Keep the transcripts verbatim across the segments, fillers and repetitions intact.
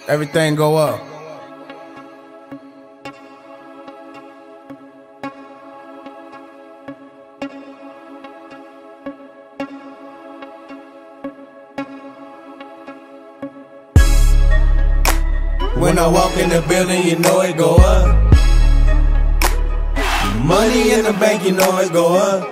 everything go up. When I walk in the building, you know it go up. Money in the bank, you know it go up.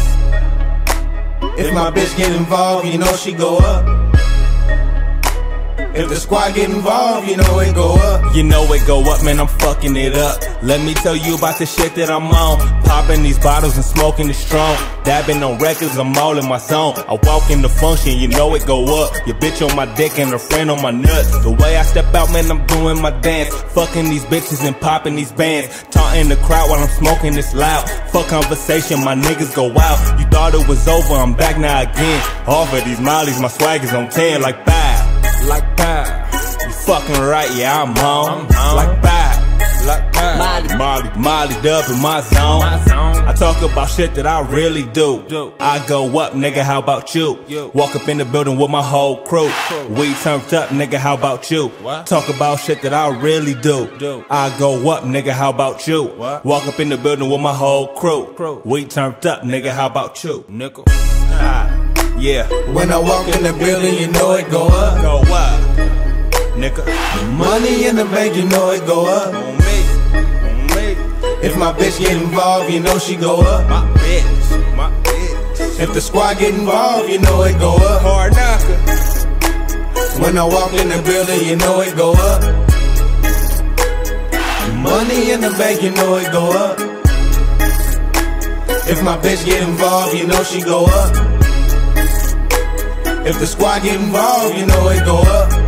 If my bitch get involved, you know she go up. If the squad get involved, you know it go up. You know it go up, man, I'm fucking it up. Let me tell you about the shit that I'm on. Popping these bottles and smoking it strong. Dabbing on records, I'm all in my zone. I walk in the function, you know it go up. Your bitch on my dick and her friend on my nuts. The way I step out, man, I'm doing my dance. Fucking these bitches and popping these bands. Taunting the crowd while I'm smoking this loud. Fuck conversation, my niggas go out. You thought it was over, I'm back now again. Off of these mollies, my swag is on ten like five. Like that, you fucking right, yeah, I'm on. Like that, like that. Molly, Molly, Molly, up in my zone. I talk about shit that I really do. I go up, nigga, how about you? Walk up in the building with my whole crew. We turned up, nigga, how about you? Talk about shit that I really do. I go up, nigga, how about you? Walk up in the building with my whole crew. We turned up, nigga, how about you? Nickel. Ah. Yeah. When I walk in the building, you know it go up. Go up, nigga. Money in the bank, you know it go up. On me, on me. If my bitch get involved, you know she go up. My bitch, my bitch. If the squad get involved, you know it go up. Hard knocker. When I walk in the building, you know it go up. Money in the bank, you know it go up. If my bitch get involved, you know she go up. If the squad get involved, you know it go up.